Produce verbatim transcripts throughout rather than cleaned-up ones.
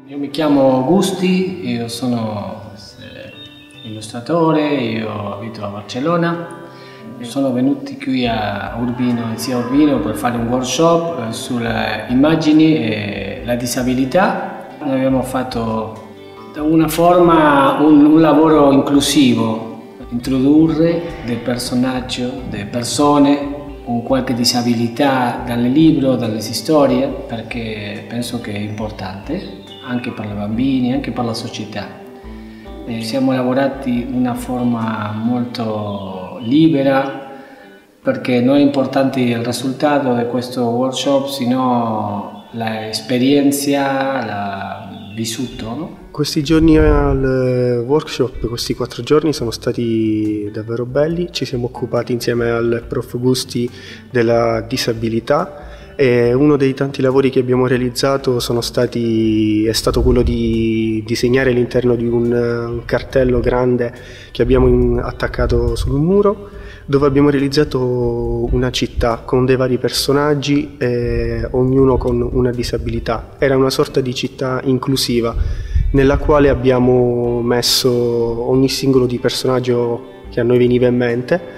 Io mi chiamo Gusti, io sono illustratore, io abito a Barcellona. Sono venuti qui a Urbino, in Zia Urbino, per fare un workshop sulle immagini e la disabilità. Noi abbiamo fatto da una forma un, un lavoro inclusivo, introdurre del personaggio, delle persone con qualche disabilità dal libro, dalle storie, perché penso che è importante anche per i bambini, anche per la società. E siamo lavorati in una forma molto libera, perché non è importante il risultato di questo workshop, sino l'esperienza, la vissuto, no? Questi giorni al workshop, questi quattro giorni sono stati davvero belli. Ci siamo occupati insieme al prof Gusti della disabilità e uno dei tanti lavori che abbiamo realizzato sono stati, è stato quello di disegnare all'interno di un, un cartello grande che abbiamo in, attaccato sul muro, dove abbiamo realizzato una città con dei vari personaggi, eh, ognuno con una disabilità. Era una sorta di città inclusiva, nella quale abbiamo messo ogni singolo di personaggio che a noi veniva in mente,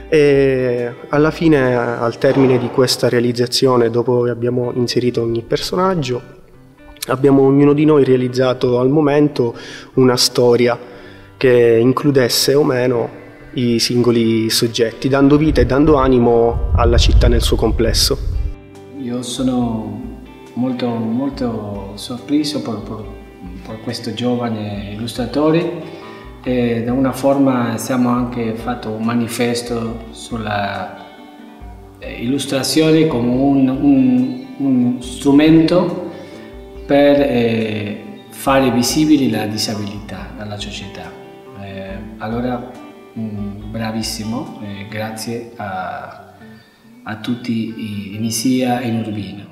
e alla fine, al termine di questa realizzazione, dopo che abbiamo inserito ogni personaggio, abbiamo ognuno di noi realizzato al momento una storia che includesse o meno i singoli soggetti, dando vita e dando animo alla città nel suo complesso. Io sono molto, molto sorpreso per, per, per questo giovane illustratore. E da una forma abbiamo anche fatto un manifesto sulla illustrazione come un, un, un strumento per eh, fare visibile la disabilità nella società. Eh, allora, mh, bravissimo, eh, grazie a, a tutti in Isia e in Urbino.